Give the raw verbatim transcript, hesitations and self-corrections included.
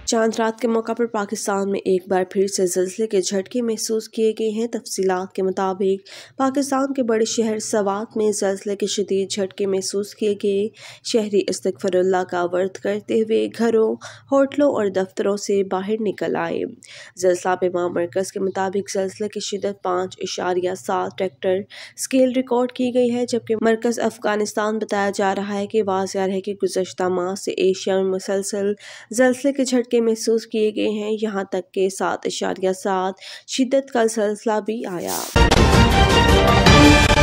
चांद रात के मौका पर पाकिस्तान में एक बार फिर से ज़लज़ले के झटके महसूस किए गए हैं। तफसीलात के मुताबिक पाकिस्तान के बड़े शहर सवात में ज़लज़ले के शदीद झटके महसूस किए गए। शहरी इस्तग़फ़िरुल्लाह का वर्द करते हुए घरों, होटलों और दफ्तरों से बाहर निकल आए। ज़लज़ला पैमा मरकज़ के मुताबिक ज़लज़ले की शिद्दत पाँच इशारिया सात रेक्टर स्केल रिकॉर्ड की गई है, जबकि मरकज़ अफ़गानिस्तान बताया जा रहा है कि वाज़ेह है कि गुज़श्ता माह से एशिया में मुसलसल ज़लज़ले के झटके महसूस किए गए हैं। यहाँ तक के सात इशारिया सात शिद्दत का ज़लज़ला भी आया।